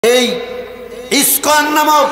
এই ইসকন নামক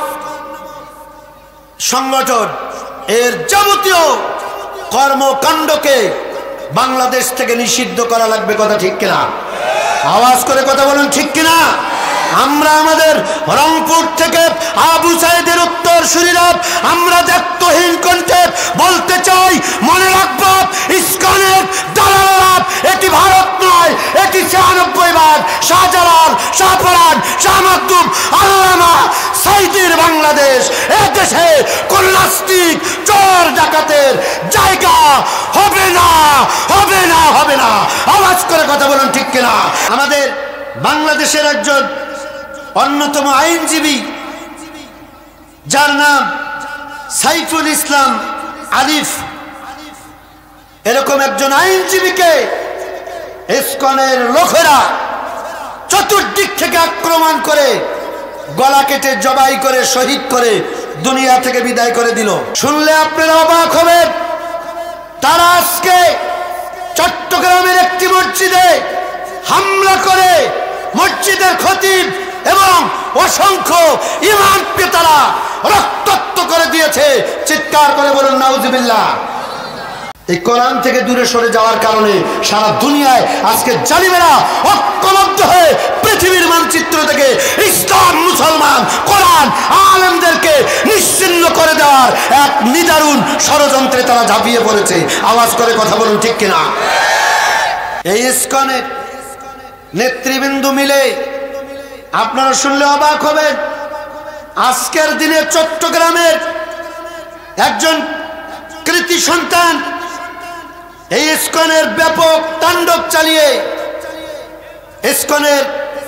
সংগঠন এর যাবতীয় কর্মকাণ্ডকে বাংলাদেশ থেকে নিষিদ্ধ করা লাগবে। কথা ঠিক কিনা? আওয়াজ করে কথা বলুন, ঠিক কিনা? আমরা আমাদের রংপুর থেকে আবু সাইদের উত্তরসূরিরা আমরা দায়িত্বহীন কণ্ঠে বলতে চাই, মনে রাখবো ইসকনের দালালরা এটি ভারত নয়, এটি 96 ভাগ শাহজালাল, শাহপরান, শাহ মাকদুম, আল্লামা সাইদের বাংলাদেশ। এ দেশে কোন নাস্তিক চোর ডাকাতের জায়গা হবে না, হবে না, হবে না। আওয়াজ করে কথা বলুন, ঠিক কিনা? আমাদের বাংলাদেশের একজন অন্যতম আইনজীবী যার নাম সাইফুল ইসলাম আলিফ, এরকম একজন আইনজীবীকে ইসকনের লোকেরা চতুর্দিক থেকে আক্রমণ করে গলা কেটে জবাই করে শহীদ করে দুনিয়া থেকে বিদায় করে দিল। শুনলে আপনারা অবাক হবেন, তারা আজকে চট্টগ্রামের একটি মসজিদে হামলা করে মসজিদের খতিব এবং অসংখ্য ইমামকে তারা রক্তাক্ত করে দিয়েছে। চিৎকার করে বলুন নাউজুবিল্লাহ। এই কোরআন থেকে দূরে সরে যাওয়ার কারণে সারা দুনিয়ায় আজকে জালিমেরা ঐক্যবদ্ধ হয়ে পৃথিবীর মানচিত্র থেকে ইসলাম, মুসলমান, কোরআন, আলেমদেরকে নিশ্চিহ্ন করে দেওয়ার এক নিদারুণ ষড়যন্ত্রে তারা ঝাঁপিয়ে পড়েছে। আওয়াজ করে কথা বলুন, ঠিক কিনা? এই ইসকনের নেতৃবৃন্দ মিলে আপনারা শুনলে অবাক হবেন, আজকের দিনে চট্টগ্রামের একজন কৃতি সন্তান এই ইসকনের ব্যাপক তাণ্ডব চালিয়ে ইসকনের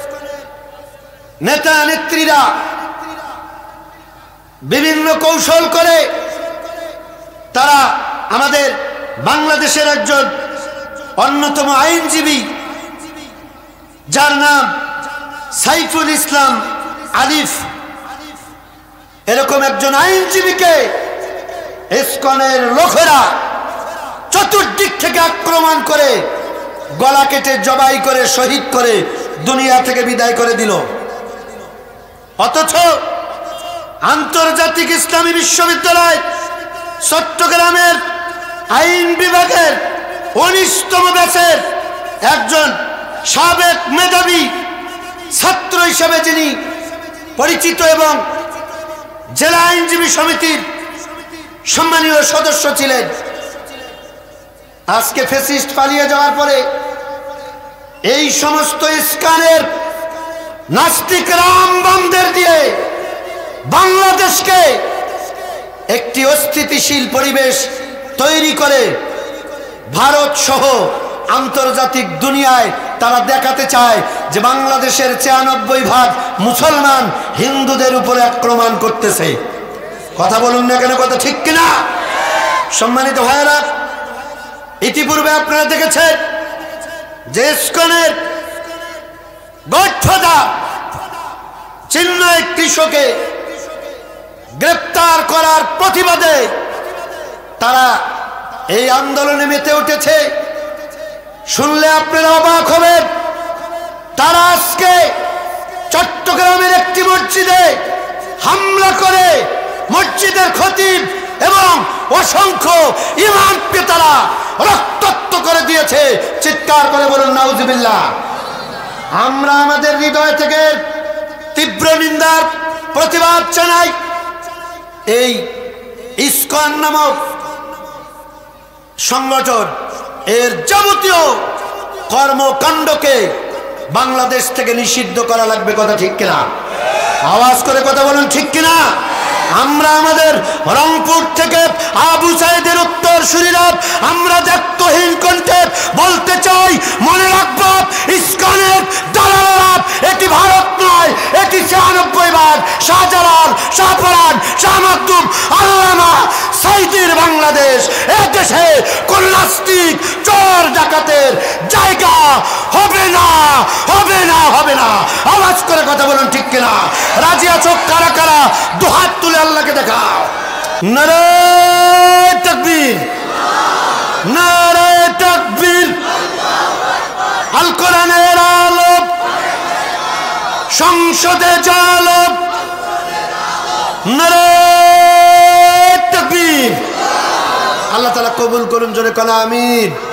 নেতা নেত্রীরা বিভিন্ন কৌশল করে তারা আমাদের বাংলাদেশের একজন অন্যতম আইনজীবী যার নাম সাইফুল ইসলাম আলিফ, এরকম একজন আইনজীবীকে ইসকনের লোকেরা চতুর্দিক থেকে আক্রমণ করে গলা কেটে জবাই করে শহীদ করে দুনিয়া থেকে বিদায় করে দিল। অথচ আন্তর্জাতিক ইসলামী বিশ্ববিদ্যালয় চট্টগ্রামের আইন বিভাগের 19তম ব্যাচের একজন সাবেক মেধাবী ছাত্র হিসেবে যিনি পরিচিত এবং জেলা আইনজীবী সমিতির সম্মানীয় সদস্য ছিলেন, আজকে ফ্যাসিস্ট পালিয়ে যাওয়ার পরে এই সমস্ত ইসকনের নাস্তিক রামবামদের দিয়ে বাংলাদেশকে একটি অস্থিতিশীল পরিবেশ তৈরি করে ভারত সহ আন্তর্জাতিক দুনিয়ায় তারা দেখাতে চায় যে বাংলাদেশের 96 ভাগ মুসলমান হিন্দুদের উপরে আক্রমণ করতেছে। কথা বলুন না কেন? কথা ঠিক কিনা? সম্মানিত ভাইয়েরা, ইতিপূর্বে আপনারা দেখেছেন যে ইসকনের গডফাদার চিন্ময় কৃষককে গ্রেপ্তার করার প্রতিবাদে তারা এই আন্দোলনে মেতে উঠেছে। শুনলে আপনারা অবাক হবেন, তারা আজকে চট্টগ্রামের একটি মসজিদে হামলা করে মসজিদের খতিব এবং অসংখ্য ইমামকে তারা রক্তাক্ত করে দিয়েছে। চিৎকার করে বলুন নাউজুবিল্লাহ। আমরা আমাদের হৃদয় থেকে তীব্র নিন্দার প্রতিবাদ জানাই। এই ইসকন নামক সংগঠন এর যাবতীয় কর্মকাণ্ডকে বাংলাদেশ থেকে নিষিদ্ধ করা লাগবে। কথা ঠিক কিনা? আওয়াজ করে কথা বলুন, ঠিক কিনা? আমরা আমাদের রংপুর থেকে আবু সাইদের উত্তরসূরিরা আমরা দায়িত্বহীন কণ্ঠে বলতে চাই, মনে রাখবো ইসকনের দালালরা এটি ভারত নয়, এটি 96 ভাগ শাহজালাল, শাহপরান, শাহ মাকদুম, আল্লামা সাইদের বাংলাদেশ। এ দেশে কোন নাস্তিক চোর ডাকাতের জায়গা হবে না, হবে না, হবে না। আওয়াজ করে কথা বলুন, ঠিক কিনা? রাজি আছো? কারা কারা দুহাত তুলে আল্লাহকে দেখাও। নারে তাকবীর, নারে তাকবীর। আল কোরআনের আলো সংসদে জালো নারে তাকবীর। আল্লাহ তাআলা কবুল করুন, জোরে কোন আমিন।